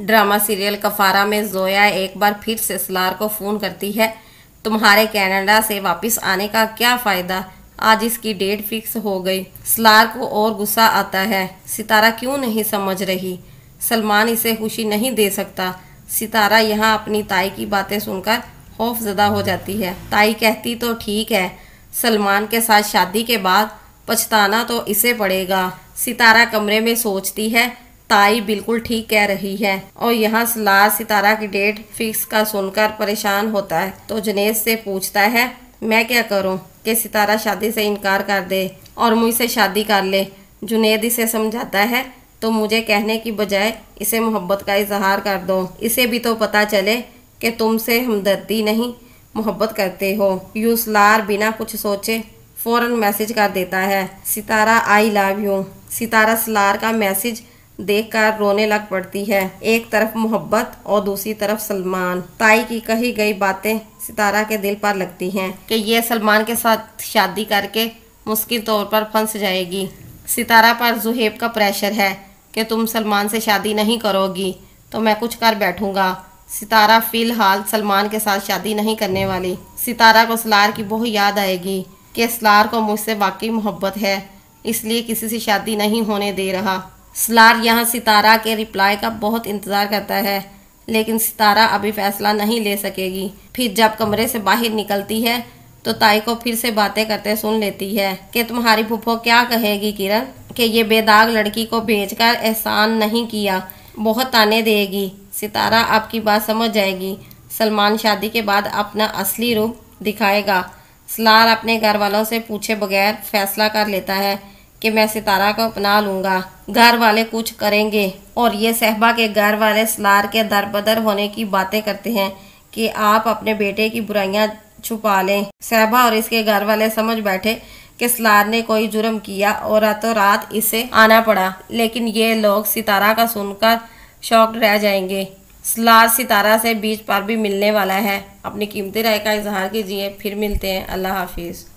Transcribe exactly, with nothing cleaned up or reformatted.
Drama serial कफारा में जोया एक बार फिर से सलार को फ़ोन करती है। तुम्हारे कनाडा से वापस आने का क्या फ़ायदा, आज इसकी डेट फिक्स हो गई। सलार को और गुस्सा आता है। सितारा क्यों नहीं समझ रही, सलमान इसे खुशी नहीं दे सकता। सितारा यहाँ अपनी ताई की बातें सुनकर खौफजदा हो जाती है। ताई कहती तो ठीक है, सलमान के साथ शादी के बाद पछताना तो इसे पड़ेगा। सितारा कमरे में सोचती है ताई बिल्कुल ठीक कह रही है। और यहाँ सलार सितारा की डेट फिक्स का सुनकर परेशान होता है तो जुनैद से पूछता है मैं क्या करूँ कि सितारा शादी से इनकार कर दे और मुझसे शादी कर ले। जुनैद इसे समझाता है तो मुझे कहने की बजाय इसे मोहब्बत का इजहार कर दो, इसे भी तो पता चले कि तुमसे हमदर्दी नहीं मोहब्बत करते हो। यूं सलार बिना कुछ सोचे फ़ौरन मैसेज कर देता है, Sitara I love you. Sitara Salar का मैसेज देखकर रोने लग पड़ती है। एक तरफ मोहब्बत और दूसरी तरफ सलमान। ताई की कही गई बातें सितारा के दिल पर लगती हैं कि ये सलमान के साथ शादी करके मुश्किल तौर पर फंस जाएगी। सितारा पर जुहेब का प्रेशर है कि तुम सलमान से शादी नहीं करोगी तो मैं कुछ कर बैठूंगा। सितारा फ़िलहाल सलमान के साथ शादी नहीं करने वाली। सितारा को सलार की बहुत याद आएगी कि सलार को मुझसे वाकई मोहब्बत है, इसलिए किसी से शादी नहीं होने दे रहा। सलार यहाँ सितारा के रिप्लाई का बहुत इंतज़ार करता है, लेकिन सितारा अभी फ़ैसला नहीं ले सकेगी। फिर जब कमरे से बाहर निकलती है तो ताई को फिर से बातें करते सुन लेती है कि तुम्हारी फूफो क्या कहेगी किरण कि ये बेदाग लड़की को भेजकर एहसान नहीं किया, बहुत ताने देगी। सितारा आपकी बात समझ जाएगी, सलमान शादी के बाद अपना असली रूप दिखाएगा। सलार अपने घर वालों से पूछे बगैर फैसला कर लेता है कि मैं सितारा को अपना लूँगा। घर वाले कुछ करेंगे और ये सहबा के घर वाले सलार के दर बदर होने की बातें करते हैं कि आप अपने बेटे की बुराइयां छुपा लें। सहबा और इसके घर वाले समझ बैठे कि सलार ने कोई जुर्म किया और रातों रात इसे आना पड़ा, लेकिन ये लोग सितारा का सुनकर शॉक्ड रह जाएंगे। सलार सितारा से बीच पर भी मिलने वाला है। अपनी कीमती राय का इजहार कीजिए। फिर मिलते हैं। अल्लाह हाफिज़।